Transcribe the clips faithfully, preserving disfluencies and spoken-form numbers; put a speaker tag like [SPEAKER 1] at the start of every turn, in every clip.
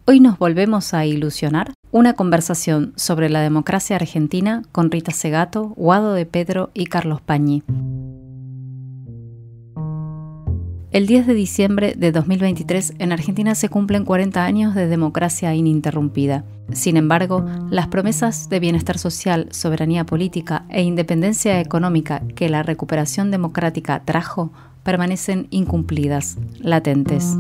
[SPEAKER 1] Hoy nos volvemos a ilusionar. Una conversación sobre la democracia argentina con Rita Segato, Guado de Pedro y Carlos Pañi. El diez de diciembre de dos mil veintitrés en Argentina se cumplen cuarenta años de democracia ininterrumpida. Sin embargo, las promesas de bienestar social, soberanía política e independencia económica que la recuperación democrática trajo permanecen incumplidas, latentes.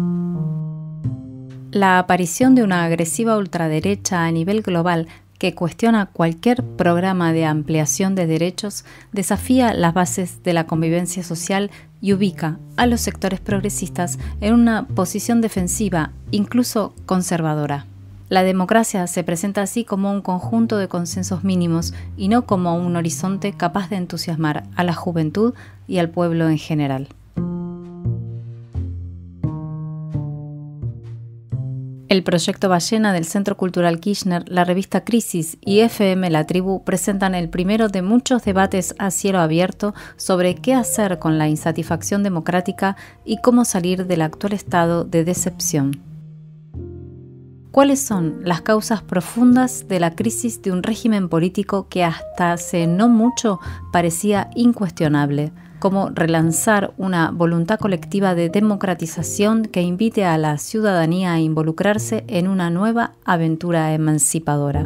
[SPEAKER 1] La aparición de una agresiva ultraderecha a nivel global que cuestiona cualquier programa de ampliación de derechos desafía las bases de la convivencia social y ubica a los sectores progresistas en una posición defensiva, incluso conservadora. La democracia se presenta así como un conjunto de consensos mínimos y no como un horizonte capaz de entusiasmar a la juventud y al pueblo en general. El proyecto Ballena del Centro Cultural Kirchner, la revista Crisis y F M La Tribu presentan el primero de muchos debates a cielo abierto sobre qué hacer con la insatisfacción democrática y cómo salir del actual estado de decepción. ¿Cuáles son las causas profundas de la crisis de un régimen político que hasta hace no mucho parecía incuestionable? Cómo relanzar una voluntad colectiva de democratización que invite a la ciudadanía a involucrarse en una nueva aventura emancipadora.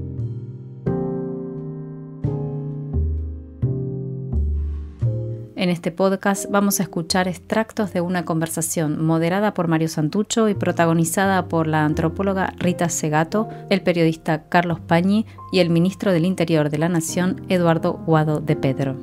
[SPEAKER 1] En este podcast vamos a escuchar extractos de una conversación moderada por Mario Santucho y protagonizada por la antropóloga Rita Segato, el periodista Carlos Pañi y el ministro del Interior de la Nación, Eduardo Guado de Pedro.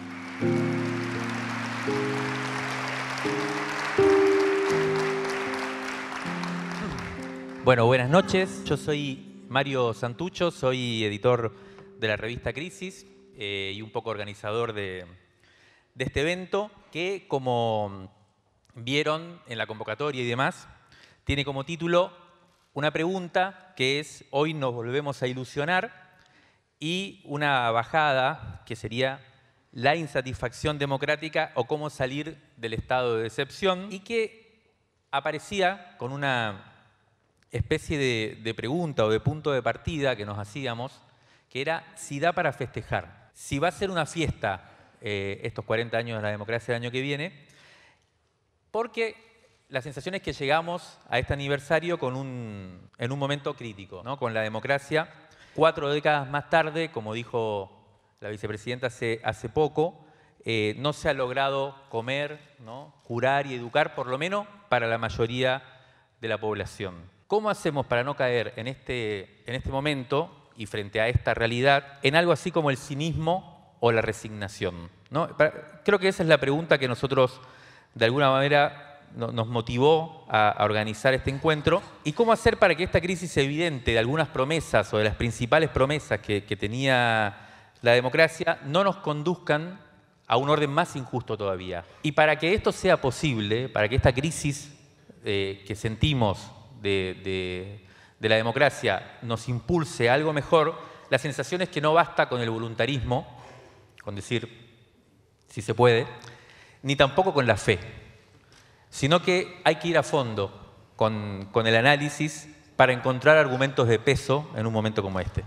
[SPEAKER 2] Bueno, buenas noches. Yo soy Mario Santucho, soy editor de la revista Crisis eh, y un poco organizador de, de este evento que, como vieron en la convocatoria y demás, tiene como título una pregunta que es «Hoy nos volvemos a ilusionar» y una bajada que sería «La insatisfacción democrática o cómo salir del estado de decepción» y que aparecía con una especie de, de pregunta o de punto de partida que nos hacíamos, que era si da para festejar, si va a ser una fiesta eh, estos cuarenta años de la democracia el año que viene, porque la sensación es que llegamos a este aniversario con un, en un momento crítico, ¿no? Con la democracia, cuatro décadas más tarde, como dijo la vicepresidenta hace, hace poco, eh, no se ha logrado comer, ¿no? Curar y educar, por lo menos para la mayoría de la población. ¿Cómo hacemos para no caer en este, en este momento y frente a esta realidad en algo así como el cinismo o la resignación, ¿no? Creo que esa es la pregunta que nosotros de alguna manera nos motivó a, a organizar este encuentro. ¿Y cómo hacer para que esta crisis evidente de algunas promesas o de las principales promesas que, que tenía la democracia no nos conduzcan a un orden más injusto todavía? Y para que esto sea posible, para que esta crisis eh, que sentimos De, de, de la democracia nos impulse a algo mejor, la sensación es que no basta con el voluntarismo, con decir si se puede, ni tampoco con la fe, sino que hay que ir a fondo con, con el análisis para encontrar argumentos de peso en un momento como este.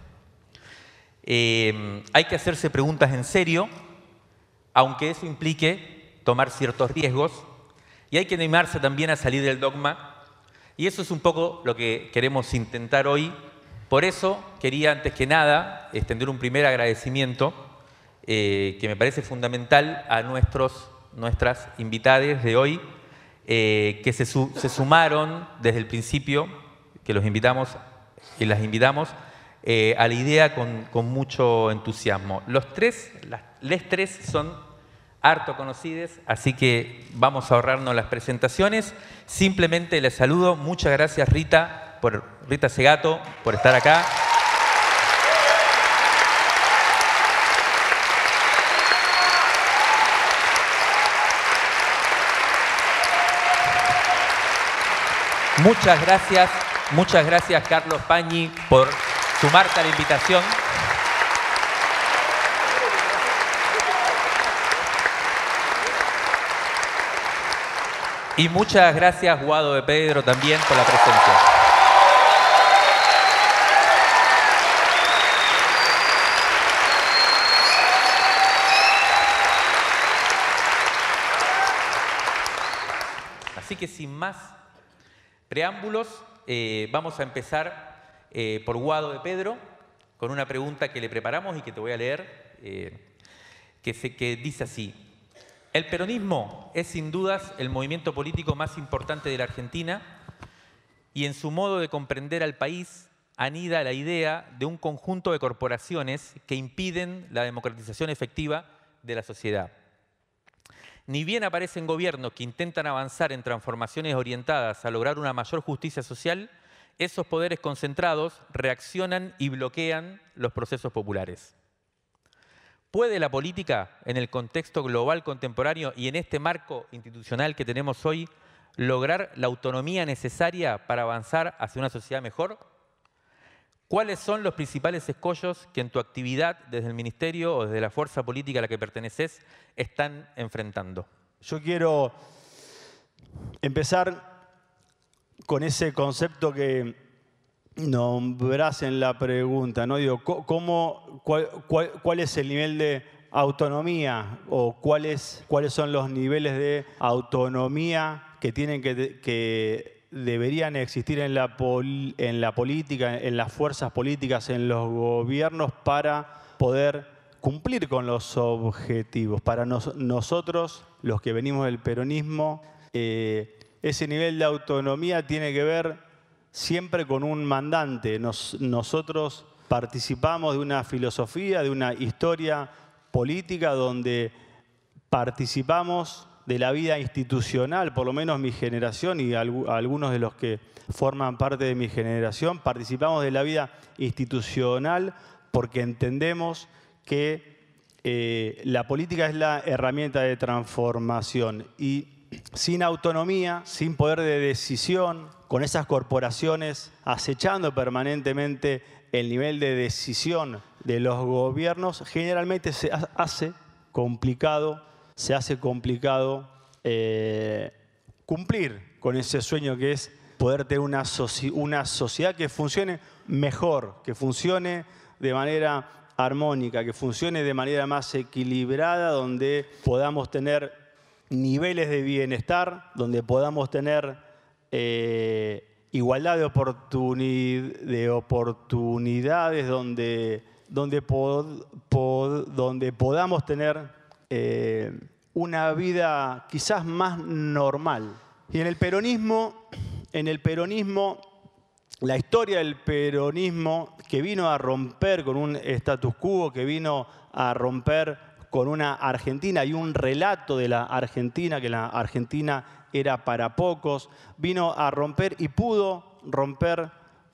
[SPEAKER 2] Eh, hay que hacerse preguntas en serio, aunque eso implique tomar ciertos riesgos, y hay que animarse también a salir del dogma. Y eso es un poco lo que queremos intentar hoy. Por eso quería, antes que nada, extender un primer agradecimiento eh, que me parece fundamental a nuestros, nuestras invitadas de hoy, eh, que se, su, se sumaron desde el principio, que los invitamos y las invitamos, eh, a la idea con, con mucho entusiasmo. Los tres, las, les tres son harto conocidas, así que vamos a ahorrarnos las presentaciones. Simplemente les saludo. Muchas gracias, Rita, por, Rita Segato, por estar acá. Muchas gracias, muchas gracias, Carlos Pañi, por sumarte a la invitación. Y muchas gracias, Guado de Pedro, también por la presencia. sin más preámbulos, eh, vamos a empezar eh, por Guado de Pedro, con una pregunta que le preparamos y que te voy a leer, eh, que, se, que dice así. El peronismo es sin dudas el movimiento político más importante de la Argentina y en su modo de comprender al país anida la idea de un conjunto de corporaciones que impiden la democratización efectiva de la sociedad. Ni bien aparecen gobiernos que intentan avanzar en transformaciones orientadas a lograr una mayor justicia social, esos poderes concentrados reaccionan y bloquean los procesos populares. ¿Puede la política, en el contexto global contemporáneo y en este marco institucional que tenemos hoy, lograr la autonomía necesaria para avanzar hacia una sociedad mejor? ¿Cuáles son los principales escollos que en tu actividad desde el Ministerio o desde la fuerza política a la que perteneces están enfrentando?
[SPEAKER 3] Yo quiero empezar con ese concepto que nombrás en la pregunta, ¿no? Digo, ¿cómo, cuál, cuál, ¿cuál es el nivel de autonomía o cuáles, cuáles son los niveles de autonomía que tienen que... que deberían existir en la, pol en la política, en las fuerzas políticas, en los gobiernos para poder cumplir con los objetivos? Para nos nosotros, los que venimos del peronismo, eh, ese nivel de autonomía tiene que ver siempre con un mandante. Nos, nosotros participamos de una filosofía, de una historia política donde participamos de la vida institucional, por lo menos mi generación y algunos de los que forman parte de mi generación, participamos de la vida institucional porque entendemos que eh, la política es la herramienta de transformación y sin autonomía, sin poder de decisión, con esas corporaciones acechando permanentemente el nivel de decisión de los gobiernos, generalmente se hace complicado se hace complicado eh, cumplir con ese sueño que es poder tener una, soci una sociedad que funcione mejor, que funcione de manera armónica, que funcione de manera más equilibrada, donde podamos tener niveles de bienestar, donde podamos tener eh, igualdad de, oportuni de oportunidades, donde, donde, pod pod donde podamos tener Eh, una vida quizás más normal. Y en el peronismo, en el peronismo, la historia del peronismo que vino a romper con un status quo, que vino a romper con una Argentina y un relato de la Argentina, que la Argentina era para pocos, vino a romper y pudo romper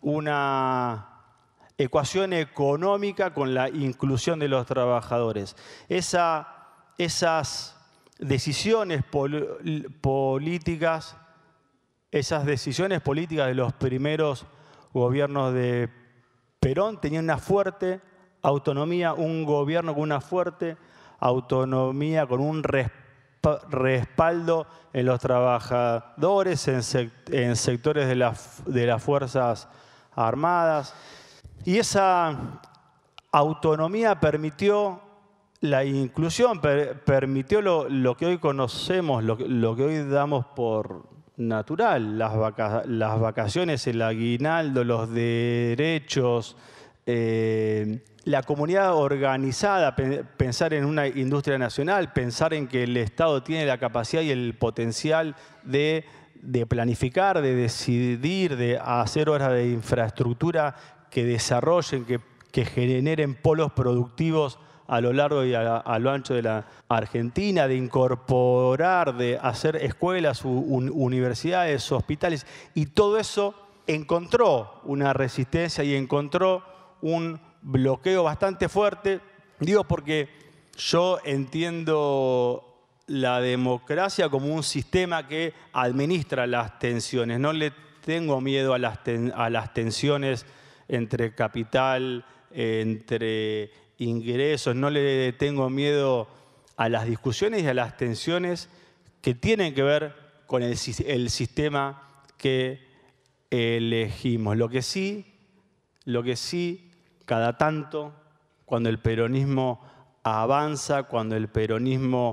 [SPEAKER 3] una ecuación económica con la inclusión de los trabajadores. Esa Esas decisiones pol políticas, esas decisiones políticas de los primeros gobiernos de Perón tenían una fuerte autonomía, un gobierno con una fuerte autonomía, con un resp respaldo en los trabajadores, en, sec en sectores de, la, de las Fuerzas Armadas. Y esa autonomía permitió la inclusión, per, permitió lo, lo que hoy conocemos, lo, lo que hoy damos por natural, las, vaca, las vacaciones, el aguinaldo, los derechos, eh, la comunidad organizada, pe, pensar en una industria nacional, pensar en que el Estado tiene la capacidad y el potencial de, de planificar, de decidir, de hacer obras de infraestructura que desarrollen, que, que generen polos productivos a lo largo y a, a lo ancho de la Argentina, de incorporar, de hacer escuelas, un, universidades, hospitales, y todo eso encontró una resistencia y encontró un bloqueo bastante fuerte. Digo porque yo entiendo la democracia como un sistema que administra las tensiones. No le tengo miedo a las, ten, a las tensiones entre capital, entre ingresos, no le tengo miedo a las discusiones y a las tensiones que tienen que ver con el, el sistema que elegimos. Lo que sí, lo que sí, cada tanto, cuando el peronismo avanza, cuando el peronismo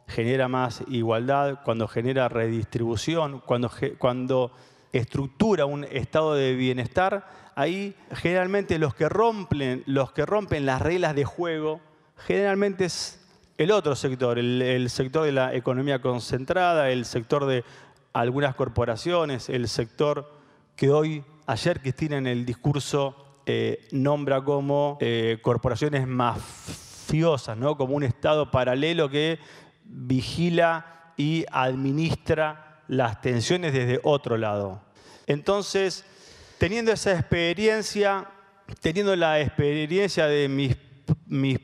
[SPEAKER 3] genera más igualdad, cuando genera redistribución, cuando, cuando estructura un estado de bienestar, ahí generalmente los que rompen, los que rompen las reglas de juego, generalmente es el otro sector, el, el sector de la economía concentrada, el sector de algunas corporaciones, el sector que hoy, ayer Cristina en el discurso eh, nombra como eh, corporaciones mafiosas, ¿no? Como un estado paralelo que vigila y administra las tensiones desde otro lado. Entonces, teniendo esa experiencia, teniendo la experiencia de mis, mis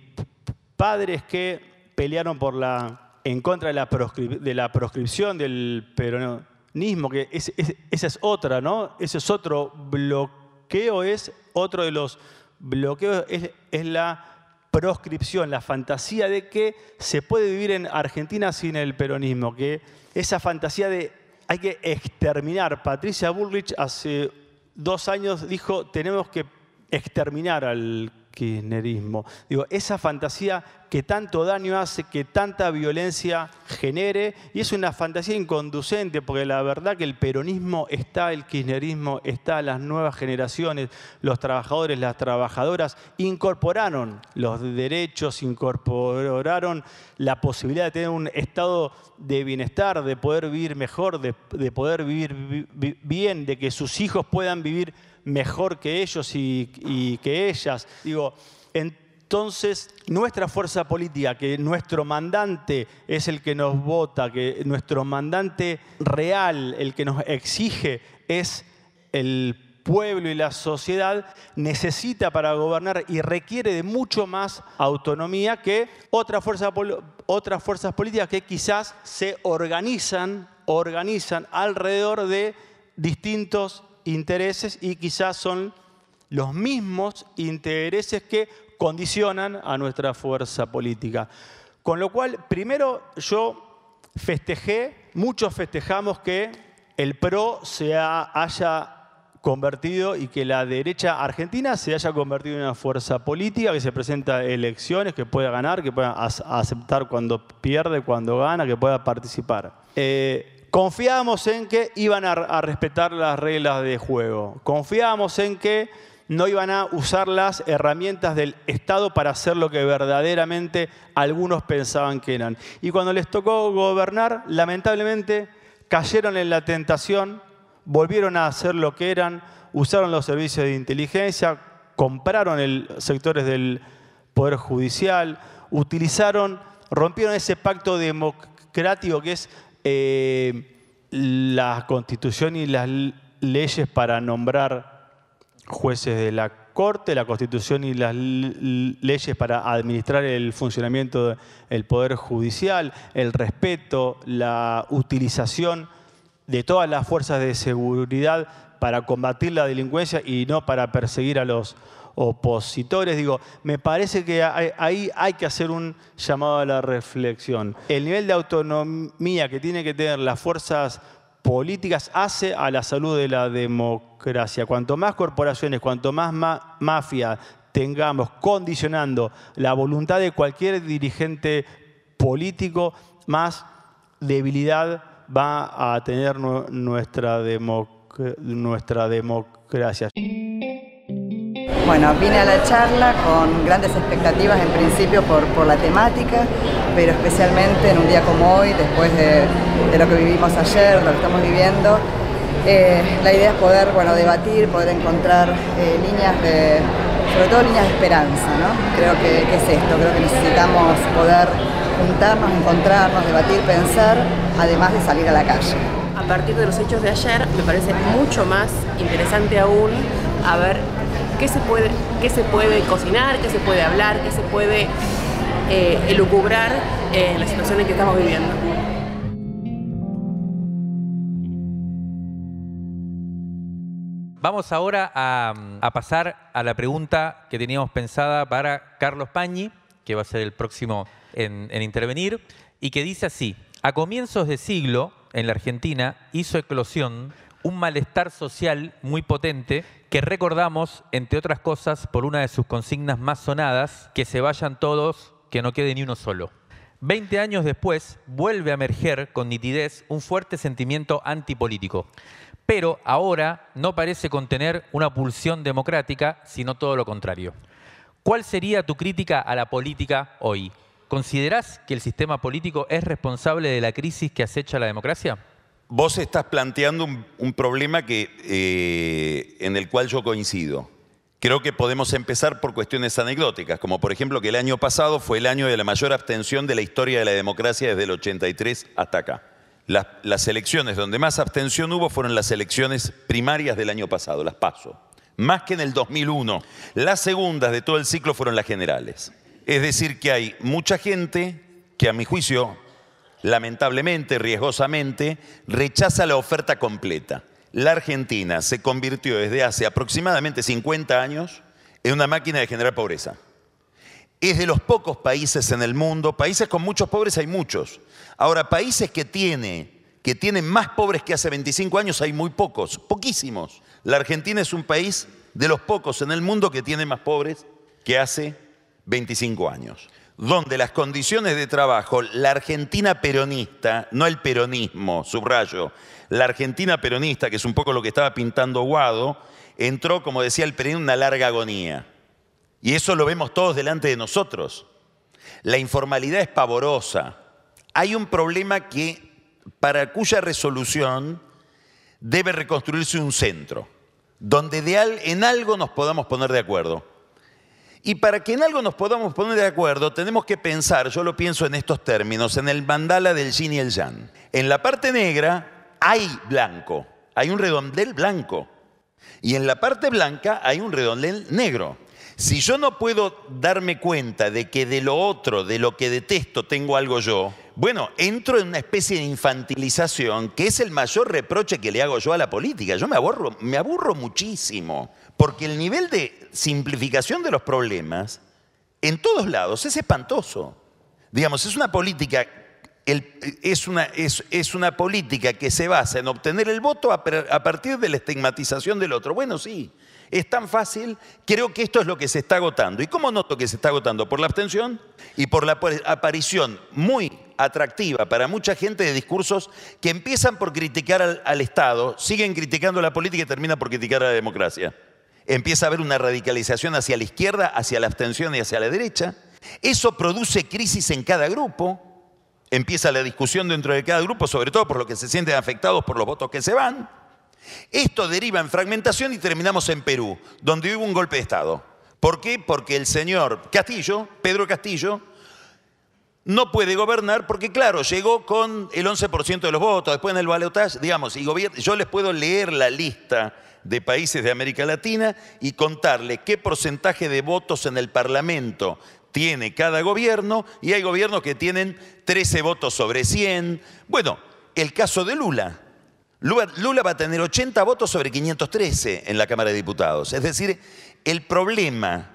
[SPEAKER 3] padres que pelearon por la, en contra de la, proscrip, de la proscripción del peronismo, que es, es, esa es otra, ¿no? Ese es otro bloqueo, es otro de los bloqueos, es, es la proscripción, la fantasía de que se puede vivir en Argentina sin el peronismo, que esa fantasía de hay que exterminar. Patricia Bullrich hace dos años dijo, tenemos que exterminar al kirchnerismo. Digo, esa fantasía que tanto daño hace, que tanta violencia genere, y es una fantasía inconducente, porque la verdad que el peronismo está, el kirchnerismo está, las nuevas generaciones, los trabajadores, las trabajadoras, incorporaron los derechos, incorporaron la posibilidad de tener un estado de bienestar, de poder vivir mejor, de, de poder vivir vi, vi, bien, de que sus hijos puedan vivir mejor que ellos y, y que ellas. Digo, entonces, nuestra fuerza política, que nuestro mandante es el que nos vota, que nuestro mandante real, el que nos exige, es el pueblo y la sociedad, necesita para gobernar y requiere de mucho más autonomía que otras fuerzas, otras fuerzas políticas que quizás se organizan, organizan alrededor de distintos intereses y quizás son los mismos intereses que condicionan a nuestra fuerza política. Con lo cual, primero yo festejé, muchos festejamos que el P R O se ha, haya convertido y que la derecha argentina se haya convertido en una fuerza política que se presenta a elecciones, que pueda ganar, que pueda aceptar cuando pierde, cuando gana, que pueda participar. Eh, Confiábamos en que iban a, a respetar las reglas de juego. Confiábamos en que no iban a usar las herramientas del Estado para hacer lo que verdaderamente algunos pensaban que eran. Y cuando les tocó gobernar, lamentablemente cayeron en la tentación, volvieron a hacer lo que eran, usaron los servicios de inteligencia, compraron el, sectores del Poder Judicial, utilizaron, rompieron ese pacto democrático que es Eh, la Constitución y las leyes para nombrar jueces de la Corte, la Constitución y las leyes para administrar el funcionamiento del Poder Judicial, el respeto, la utilización de todas las fuerzas de seguridad para combatir la delincuencia y no para perseguir a los opositores. Digo, me parece que ahí hay, hay que hacer un llamado a la reflexión. El nivel de autonomía que tienen que tener las fuerzas políticas hace a la salud de la democracia. Cuanto más corporaciones, cuanto más ma mafia tengamos condicionando la voluntad de cualquier dirigente político, más debilidad va a tener nuestra, democ nuestra democracia.
[SPEAKER 4] Bueno, vine a la charla con grandes expectativas en principio por, por la temática, pero especialmente en un día como hoy, después de, de lo que vivimos ayer, lo que estamos viviendo, eh, la idea es poder, bueno, debatir, poder encontrar eh, líneas de, sobre todo líneas de esperanza, ¿no? Creo que, que es esto, creo que necesitamos poder juntarnos, encontrarnos, debatir, pensar, además de salir a la calle.
[SPEAKER 5] A partir de los hechos de ayer, me parece mucho más interesante aún a ver qué se puede, qué se puede cocinar, qué se puede hablar, qué se puede eh, elucubrar en eh, la situación en que estamos viviendo.
[SPEAKER 2] Vamos ahora a, a pasar a la pregunta que teníamos pensada para Carlos Pañi, que va a ser el próximo en, en intervenir, y que dice así: a comienzos de siglo, en la Argentina, hizo eclosión un malestar social muy potente que recordamos, entre otras cosas, por una de sus consignas más sonadas: que se vayan todos, que no quede ni uno solo. Veinte años después, vuelve a emerger con nitidez un fuerte sentimiento antipolítico. Pero ahora no parece contener una pulsión democrática, sino todo lo contrario. ¿Cuál sería tu crítica a la política hoy? ¿Considerás que el sistema político es responsable de la crisis que acecha la democracia?
[SPEAKER 6] Vos estás planteando un, un problema que, eh, en el cual yo coincido. Creo que podemos empezar por cuestiones anecdóticas, como por ejemplo que el año pasado fue el año de la mayor abstención de la historia de la democracia desde el ochenta y tres hasta acá. Las, las elecciones donde más abstención hubo fueron las elecciones primarias del año pasado, las PASO. Más que en el dos mil uno. Las segundas de todo el ciclo fueron las generales. Es decir, que hay mucha gente que, a mi juicio, lamentablemente, riesgosamente, rechaza la oferta completa. La Argentina se convirtió desde hace aproximadamente cincuenta años en una máquina de generar pobreza. Es de los pocos países en el mundo, países con muchos pobres hay muchos. Ahora, países que, tiene, que tienen más pobres que hace veinticinco años hay muy pocos, poquísimos. La Argentina es un país de los pocos en el mundo que tiene más pobres que hace veinticinco años. Donde las condiciones de trabajo, la Argentina peronista, no el peronismo, subrayo, la Argentina peronista, que es un poco lo que estaba pintando Guado, entró, como decía el Perón, en una larga agonía. Y eso lo vemos todos delante de nosotros. La informalidad es pavorosa. Hay un problema que, para cuya resolución debe reconstruirse un centro, donde de al, en algo nos podamos poner de acuerdo. Y para que en algo nos podamos poner de acuerdo, tenemos que pensar, yo lo pienso en estos términos, en el mandala del yin y el yang. En la parte negra hay blanco, hay un redondel blanco. Y en la parte blanca hay un redondel negro. Si yo no puedo darme cuenta de que de lo otro, de lo que detesto, tengo algo yo, bueno, entro en una especie de infantilización que es el mayor reproche que le hago yo a la política. Yo me aburro, me aburro muchísimo, porque el nivel de simplificación de los problemas en todos lados es espantoso. Digamos, es una política, el, es, una, es, es una política que se basa en obtener el voto a, a partir de la estigmatización del otro. Bueno, sí. Es tan fácil, creo que esto es lo que se está agotando. ¿Y cómo noto que se está agotando? Por la abstención y por la aparición muy atractiva para mucha gente de discursos que empiezan por criticar al, al Estado, siguen criticando la política y terminan por criticar a la democracia. Empieza a haber una radicalización hacia la izquierda, hacia la abstención y hacia la derecha. Eso produce crisis en cada grupo. Empieza la discusión dentro de cada grupo, sobre todo por los que se sienten afectados por los votos que se van. Esto deriva en fragmentación y terminamos en Perú, donde hubo un golpe de Estado. ¿Por qué? Porque el señor Castillo, Pedro Castillo, no puede gobernar porque, claro, llegó con el once por ciento de los votos, después en el balotaje, digamos, y yo les puedo leer la lista de países de América Latina y contarle qué porcentaje de votos en el Parlamento tiene cada gobierno, y hay gobiernos que tienen trece votos sobre cien. Bueno, el caso de Lula. Lula va a tener ochenta votos sobre quinientos trece en la Cámara de Diputados. Es decir, el problema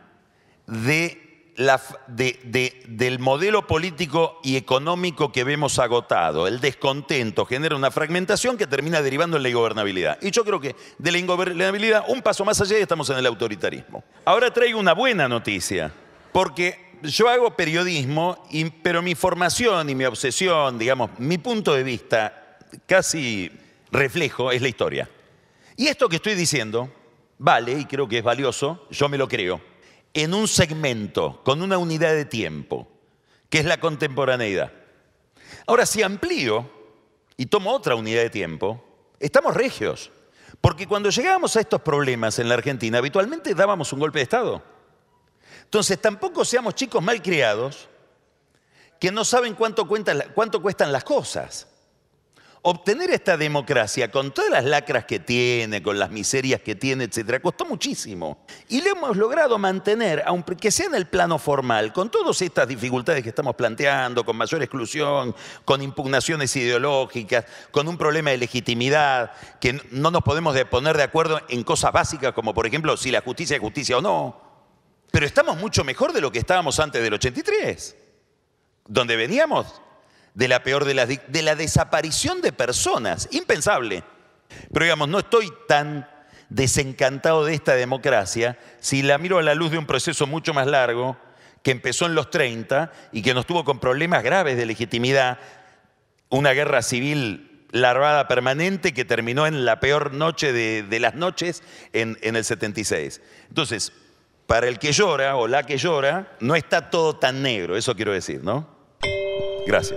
[SPEAKER 6] de la, de, de, del modelo político y económico que vemos agotado, el descontento, genera una fragmentación que termina derivando en la ingobernabilidad. Y yo creo que de la ingobernabilidad, un paso más allá, y estamos en el autoritarismo. Ahora traigo una buena noticia, porque yo hago periodismo, y, pero mi formación y mi obsesión, digamos, mi punto de vista casi reflejo es la historia. Y esto que estoy diciendo vale, y creo que es valioso, yo me lo creo, en un segmento, con una unidad de tiempo, que es la contemporaneidad. Ahora, si amplío y tomo otra unidad de tiempo, estamos regios. Porque cuando llegábamos a estos problemas en la Argentina, habitualmente dábamos un golpe de Estado. Entonces, tampoco seamos chicos malcriados que no saben cuánto, cuentan, cuánto cuestan las cosas. Obtener esta democracia, con todas las lacras que tiene, con las miserias que tiene, etcétera, costó muchísimo. Y lo hemos logrado mantener, aunque sea en el plano formal, con todas estas dificultades que estamos planteando, con mayor exclusión, con impugnaciones ideológicas, con un problema de legitimidad, que no nos podemos poner de acuerdo en cosas básicas, como por ejemplo, si la justicia es justicia o no. Pero estamos mucho mejor de lo que estábamos antes del ochenta y tres, donde veníamos de la peor de las, de la desaparición de personas, impensable. Pero digamos, no estoy tan desencantado de esta democracia si la miro a la luz de un proceso mucho más largo que empezó en los treinta y que nos tuvo con problemas graves de legitimidad, una guerra civil larvada permanente que terminó en la peor noche de, de las noches en, en el setenta y seis. Entonces, para el que llora o la que llora, no está todo tan negro, eso quiero decir, ¿no? Gracias.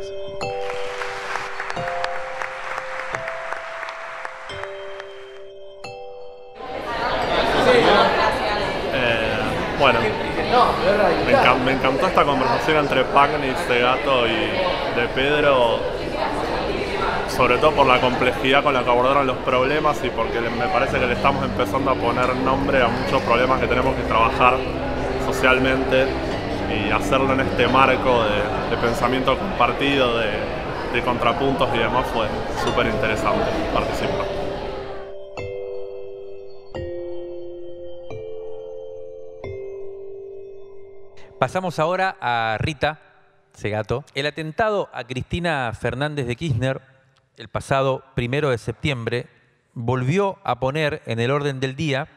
[SPEAKER 7] Eh, bueno, me, encan me encantó esta conversación entre Pagni, Segato y de Pedro, sobre todo por la complejidad con la que abordaron los problemas y porque me parece que le estamos empezando a poner nombre a muchos problemas que tenemos que trabajar socialmente y hacerlo en este marco de, de pensamiento compartido, de, de contrapuntos y demás. Fue súper interesante participar.
[SPEAKER 2] Pasamos ahora a Rita Segato. El atentado a Cristina Fernández de Kirchner el pasado primero de septiembre volvió a poner en el orden del día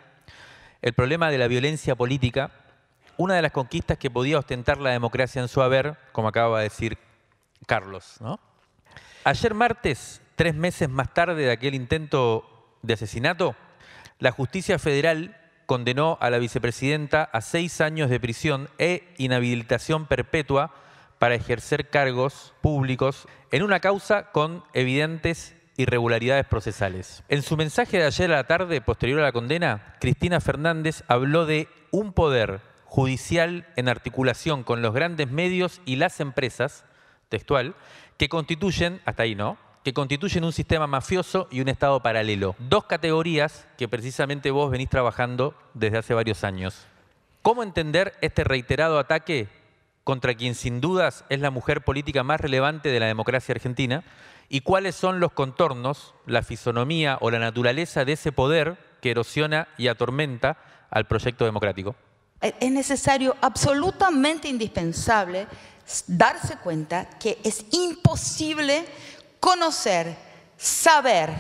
[SPEAKER 2] el problema de la violencia política, una de las conquistas que podía ostentar la democracia en su haber, como acaba de decir Carlos, ¿no? Ayer martes, tres meses más tarde de aquel intento de asesinato, la justicia federal condenó a la vicepresidenta a seis años de prisión e inhabilitación perpetua para ejercer cargos públicos en una causa con evidentes irregularidades procesales. En su mensaje de ayer a la tarde, posterior a la condena, Cristina Fernández habló de un poder judicial en articulación con los grandes medios y las empresas, textual, que constituyen, hasta ahí no, que constituyen un sistema mafioso y un Estado paralelo. Dos categorías que precisamente vos venís trabajando desde hace varios años. ¿Cómo entender este reiterado ataque contra quien sin dudas es la mujer política más relevante de la democracia argentina? ¿Y cuáles son los contornos, la fisonomía o la naturaleza de ese poder que erosiona y atormenta al proyecto democrático?
[SPEAKER 8] Es necesario, absolutamente indispensable, darse cuenta que es imposible conocer, saber,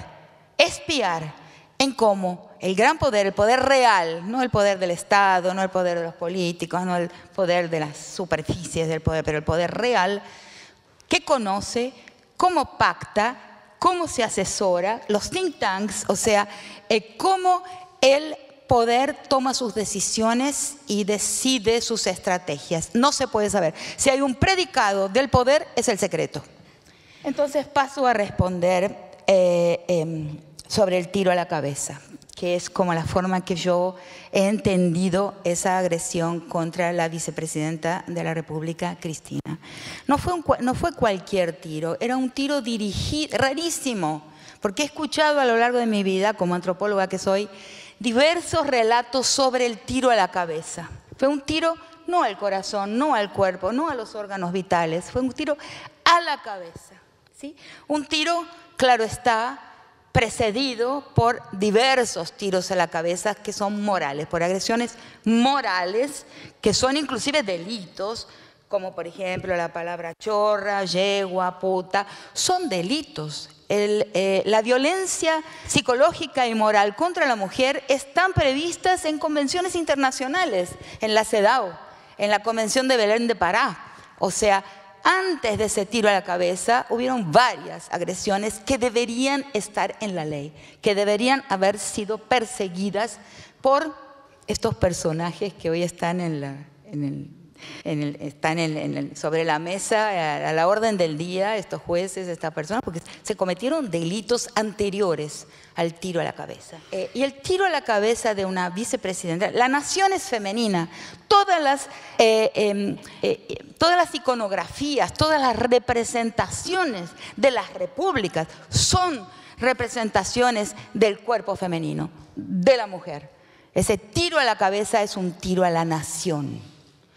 [SPEAKER 8] espiar en cómo el gran poder, el poder real, no el poder del Estado, no el poder de los políticos, no el poder de las superficies del poder, pero el poder real, que conoce, cómo pacta, cómo se asesora, los think tanks, o sea, eh, cómo el poder toma sus decisiones y decide sus estrategias. No se puede saber. Si hay un predicado del poder, es el secreto. Entonces paso a responder eh, eh, sobre el tiro a la cabeza, que es como la forma que yo he entendido esa agresión contra la vicepresidenta de la República, Cristina. No fue, un, no fue cualquier tiro, era un tiro dirigido, rarísimo, porque he escuchado a lo largo de mi vida, como antropóloga que soy, diversos relatos sobre el tiro a la cabeza. Fue un tiro no al corazón, no al cuerpo, no a los órganos vitales, fue un tiro a la cabeza, ¿sí? Un tiro, claro está, precedido por diversos tiros a la cabeza que son morales, por agresiones morales, que son inclusive delitos, como por ejemplo la palabra chorra, yegua, puta, son delitos. El, eh, la violencia psicológica y moral contra la mujer están previstas en convenciones internacionales, en la CEDAW, en la Convención de Belén de Pará. O sea, antes de ese tiro a la cabeza, hubieron varias agresiones que deberían estar en la ley, que deberían haber sido perseguidas por estos personajes que hoy están en la, en el, en el, están en, en el, sobre la mesa, a, a la orden del día, estos jueces, estas personas, porque se cometieron delitos anteriores al tiro a la cabeza. Eh, y el tiro a la cabeza de una vicepresidenta, la nación es femenina, todas las, eh, eh, eh, todas las iconografías, todas las representaciones de las repúblicas son representaciones del cuerpo femenino, de la mujer. Ese tiro a la cabeza es un tiro a la nación.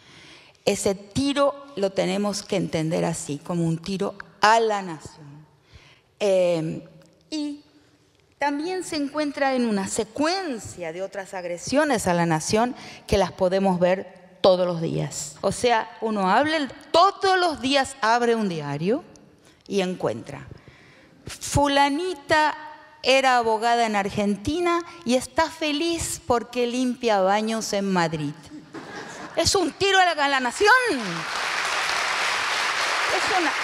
[SPEAKER 8] Ese tiro lo tenemos que entender así, como un tiro a la nación. Eh, y también se encuentra en una secuencia de otras agresiones a la nación que las podemos ver todos los días. O sea, uno habla, todos los días abre un diario y encuentra: fulanita era abogada en Argentina y está feliz porque limpia baños en Madrid. Es un tiro a la, a la nación. Es una...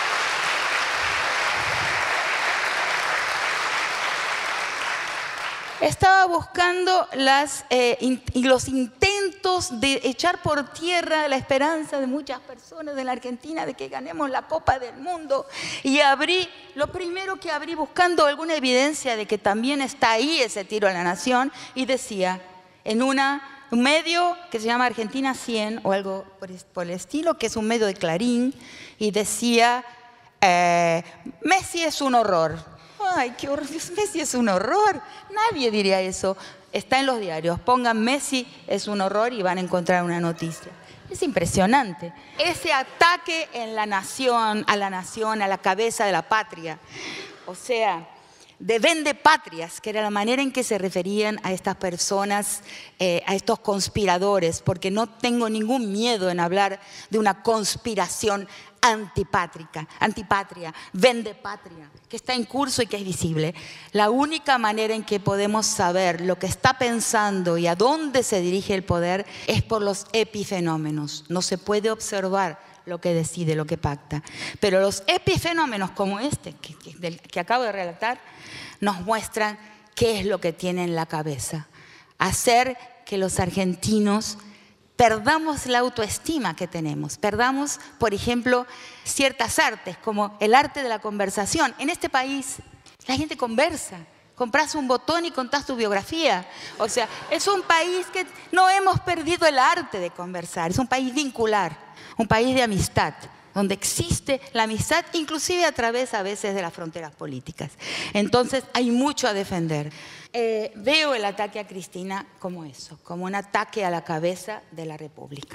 [SPEAKER 8] Estaba buscando las, eh, in, y los intentos de echar por tierra la esperanza de muchas personas de la Argentina de que ganemos la Copa del Mundo. Y abrí, lo primero que abrí buscando alguna evidencia de que también está ahí ese tiro a la nación, y decía, en una, un medio que se llama Argentina cien o algo por, por el estilo, que es un medio de Clarín, y decía, eh, Messi es un horror. Ay, qué horror, Messi es un horror. Nadie diría eso. Está en los diarios. Pongan Messi es un horror y van a encontrar una noticia. Es impresionante. Ese ataque en la nación, a la nación, a la cabeza de la patria. O sea, de vendepatrias, que era la manera en que se referían a estas personas, eh, a estos conspiradores, porque no tengo ningún miedo en hablar de una conspiración antipátrica, antipatria, vendepatria, que está en curso y que es visible. La única manera en que podemos saber lo que está pensando y a dónde se dirige el poder es por los epifenómenos. No se puede observar lo que decide, lo que pacta. Pero los epifenómenos como este, que, que, del, que acabo de relatar, nos muestran qué es lo que tiene en la cabeza. Hacer que los argentinos perdamos la autoestima que tenemos, perdamos, por ejemplo, ciertas artes, como el arte de la conversación. En este país la gente conversa, compras un botón y contás tu biografía. O sea, es un país que no hemos perdido el arte de conversar, es un país vincular, un país de amistad, donde existe la amistad, inclusive a través a veces de las fronteras políticas. Entonces hay mucho a defender. Eh, veo el ataque a Cristina como eso, como un ataque a la cabeza de la República.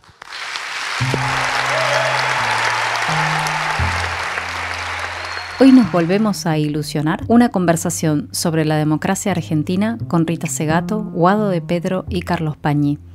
[SPEAKER 1] Hoy nos volvemos a ilusionar. Una conversación sobre la democracia argentina con Rita Segato, Guado de Pedro y Carlos Pañi.